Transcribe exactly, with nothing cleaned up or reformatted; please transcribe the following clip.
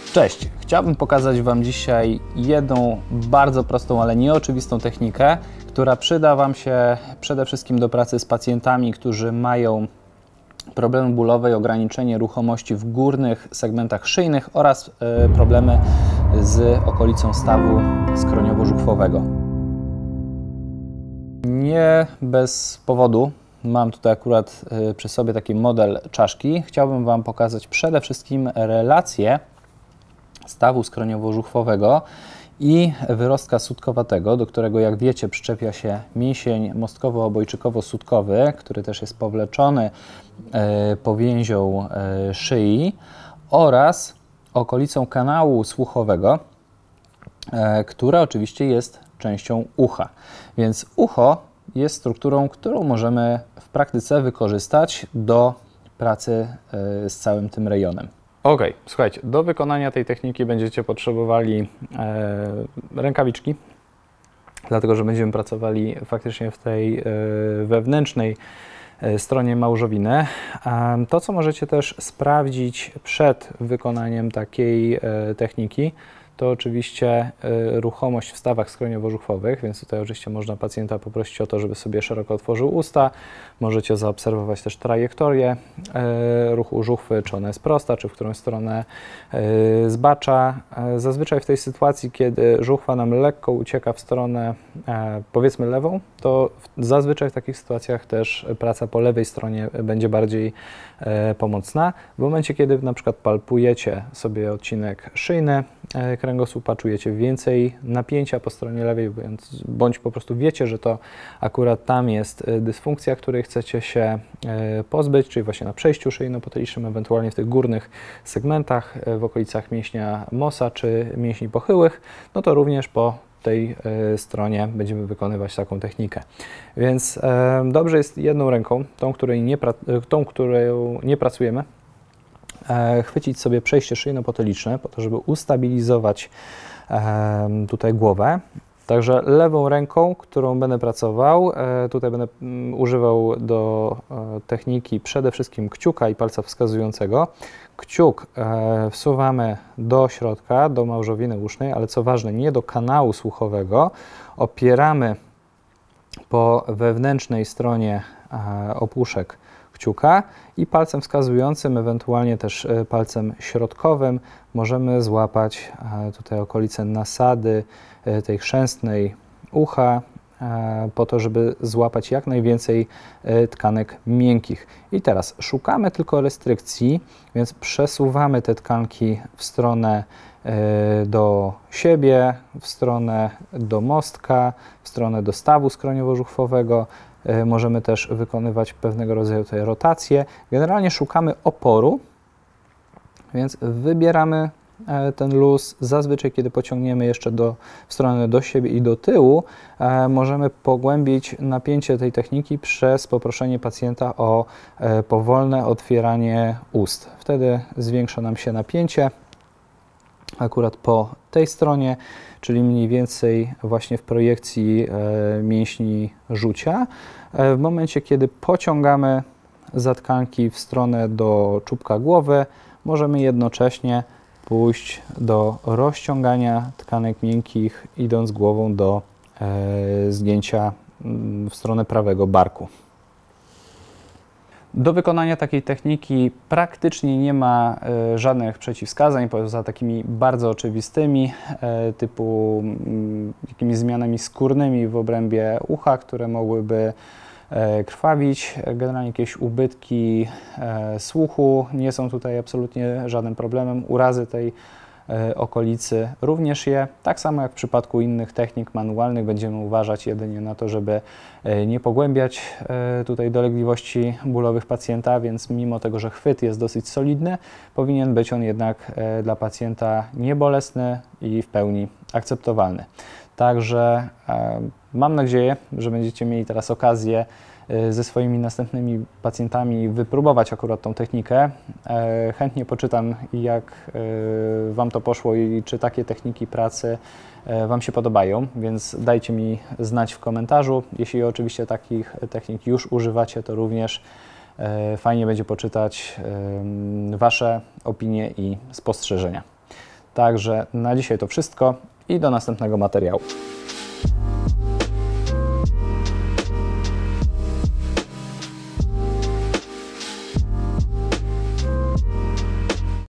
Cześć! Chciałbym pokazać Wam dzisiaj jedną bardzo prostą, ale nieoczywistą technikę, która przyda Wam się przede wszystkim do pracy z pacjentami, którzy mają problemy bólowe i ograniczenie ruchomości w górnych segmentach szyjnych oraz y, problemy z okolicą stawu skroniowo-żuchwowego. Nie bez powodu mam tutaj akurat y, przy sobie taki model czaszki. Chciałbym Wam pokazać przede wszystkim relację stawu skroniowo-żuchwowego i wyrostka sutkowatego, do którego, jak wiecie, przyczepia się mięsień mostkowo-obojczykowo-sutkowy, który też jest powleczony e, powięzią e, szyi, oraz okolicą kanału słuchowego, e, która oczywiście jest częścią ucha. Więc ucho jest strukturą, którą możemy w praktyce wykorzystać do pracy e, z całym tym rejonem. Ok, słuchajcie, do wykonania tej techniki będziecie potrzebowali e, rękawiczki, dlatego że będziemy pracowali faktycznie w tej e, wewnętrznej e, stronie małżowiny. E, to, co możecie też sprawdzić przed wykonaniem takiej e, techniki, to oczywiście y, ruchomość w stawach skroniowo-żuchwowych, więc tutaj oczywiście można pacjenta poprosić o to, żeby sobie szeroko otworzył usta. Możecie zaobserwować też trajektorię y, ruchu żuchwy, czy ona jest prosta, czy w którą stronę y, zbacza. Y, zazwyczaj w tej sytuacji, kiedy żuchwa nam lekko ucieka w stronę y, powiedzmy lewą, to w, zazwyczaj w takich sytuacjach też praca po lewej stronie będzie bardziej y, pomocna. W momencie, kiedy na przykład palpujecie sobie odcinek szyjny y, kręgosłupa, czujecie więcej napięcia po stronie lewej, bądź, bądź po prostu wiecie, że to akurat tam jest dysfunkcja, której chcecie się pozbyć, czyli właśnie na przejściu szyjno-potylicznym, ewentualnie w tych górnych segmentach, w okolicach mięśnia mosa czy mięśni pochyłych, no to również po tej stronie będziemy wykonywać taką technikę. Więc dobrze jest jedną ręką, tą, której nie, tą, którą nie pracujemy, chwycić sobie przejście szyjno-potyliczne po to, żeby ustabilizować e, tutaj głowę. Także lewą ręką, którą będę pracował, e, tutaj będę m, używał do e, techniki przede wszystkim kciuka i palca wskazującego. Kciuk e, wsuwamy do środka, do małżowiny usznej, ale co ważne, nie do kanału słuchowego. Opieramy po wewnętrznej stronie e, opuszek kciuka i palcem wskazującym, ewentualnie też palcem środkowym możemy złapać tutaj okolice nasady tej chrzęstnej ucha, po to, żeby złapać jak najwięcej tkanek miękkich. I teraz szukamy tylko restrykcji, więc przesuwamy te tkanki w stronę do siebie, w stronę do mostka, w stronę do stawu skroniowo-żuchwowego. Możemy też wykonywać pewnego rodzaju tutaj rotacje. Generalnie szukamy oporu, więc wybieramy ten luz. Zazwyczaj, kiedy pociągniemy jeszcze do, w stronę do siebie i do tyłu, możemy pogłębić napięcie tej techniki przez poproszenie pacjenta o powolne otwieranie ust. Wtedy zwiększa nam się napięcie akurat po tej stronie, czyli mniej więcej właśnie w projekcji e, mięśni żucia. E, w momencie, kiedy pociągamy za tkanki w stronę do czubka głowy, możemy jednocześnie pójść do rozciągania tkanek miękkich, idąc głową do e, zgięcia w stronę prawego barku. Do wykonania takiej techniki praktycznie nie ma e, żadnych przeciwwskazań, poza takimi bardzo oczywistymi, e, typu m, jakimiś zmianami skórnymi w obrębie ucha, które mogłyby e, krwawić. Generalnie jakieś ubytki e, słuchu nie są tutaj absolutnie żadnym problemem. Urazy tej e, okolicy również je. Tak samo jak w przypadku innych technik manualnych będziemy uważać jedynie na to, żeby e, nie pogłębiać e, tutaj dolegliwości bólowych pacjenta, więc mimo tego, że chwyt jest dosyć solidny, powinien być on jednak e, dla pacjenta niebolesny i w pełni akceptowalny. Także e, mam nadzieję, że będziecie mieli teraz okazję ze swoimi następnymi pacjentami wypróbować akurat tą technikę. E, chętnie poczytam, jak e, Wam to poszło i czy takie techniki pracy e, Wam się podobają, więc dajcie mi znać w komentarzu. Jeśli oczywiście takich technik już używacie, to również e, fajnie będzie poczytać e, Wasze opinie i spostrzeżenia. Także na dzisiaj to wszystko i do następnego materiału.